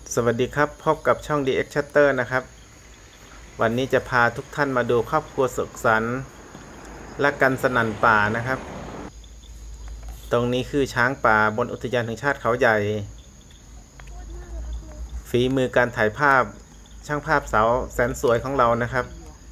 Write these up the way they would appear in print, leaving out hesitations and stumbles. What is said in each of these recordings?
สวัสดีครับพบกับช่อง DX Shutter นะครับวันนี้จะพาทุกท่านมาดูครอบครัวสุขสันต์และกันสนั่นป่านะครับตรงนี้คือช้างป่าบนอุทยานแห่งชาติเขาใหญ่ฝีมือการถ่ายภาพช่างภาพสาวแสนสวยของเรานะครับ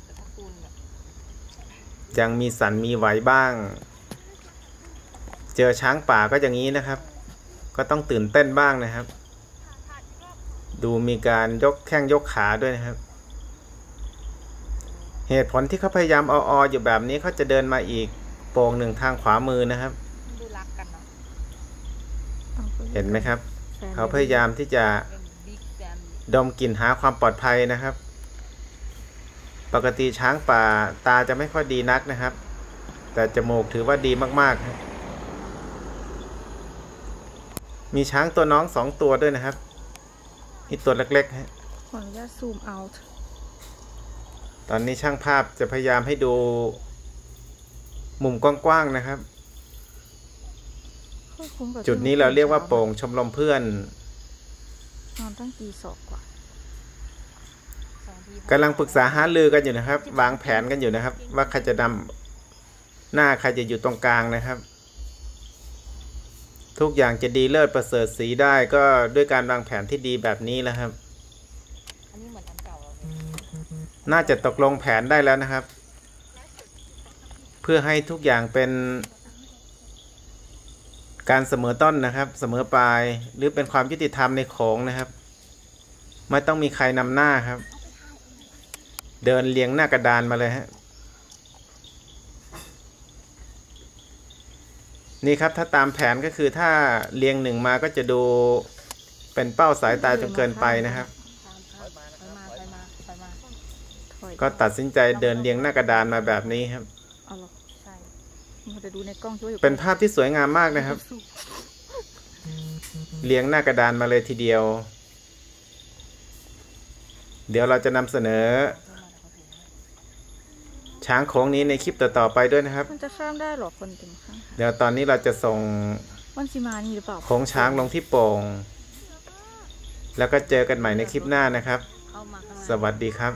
ยังมีสันมีไหวบ้างเจอช้างป่าก็อย่างนี้นะครับก็ต้องตื่นเต้นบ้างนะครับดูมีการยกแข้งยกขาด้วยนะครับเหตุผลที่เขาพยายามเอาอยู่แบบนี้เขาจะเดินมาอีกโป่งหนึ่งทางขวามือนะครับเห็นไหมครับเขาพยายามที่จะดมกลิ่นหาความปลอดภัยนะครับปกติช้างป่าตาจะไม่ค่อยดีนักนะครับแต่จมูกถือว่าดีมากๆครับมีช้างตัวน้อง2 ตัวด้วยนะครับนี่ตัวเล็กๆฮะขออนุญาตซูมเอาตอนนี้ช่างภาพจะพยายามให้ดูมุมกว้างๆนะครับจุดนี้เราเรียกว่าโป่งชมรมเพื่อนนอนตั้งตี2 กว่ากำลังปรึกษาหารือกันอยู่นะครับวางแผนกันอยู่นะครับว่าใครจะนำหน้าใครจะอยู่ตรงกลางนะครับทุกอย่างจะดีเลิศประเสริฐศรีได้ก็ด้วยการวางแผนที่ดีแบบนี้แหละครับน่าจะตกลงแผนได้แล้วนะครับเพื่อให้ทุกอย่างเป็นการเสมอต้นนะครับเสมอปลายหรือเป็นความยุติธรรมในโขงนะครับไม่ต้องมีใครนำหน้าครับเดินเรียงหน้ากระดานมาเลยฮะนี่ครับถ้าตามแผนก็คือถ้าเรียง1มาก็จะดูเป็นเป้าสายตาจนเกินไปนะครับก็ตัดสินใจเดินเรียงหน้ากระดานมาแบบนี้ครับเป็นภาพที่สวยงามมากนะครับเรียงหน้ากระดานมาเลยทีเดียวเดี๋ยวเราจะนำเสนอช้างโค้งนี้ในคลิปต่อๆไปด้วยนะครับมันจะข้ามได้หรอคนเต็มข้างเดี๋ยวตอนนี้เราจะส่งวันสิมานี่หรือเปล่าโค้งช้างลงที่โป่งแล้วก็เจอกันใหม่ในคลิปหน้านะครับสวัสดีครับ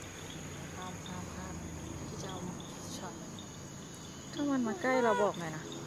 ถ้ามันมาใกล้เราบอกหน่อยนะ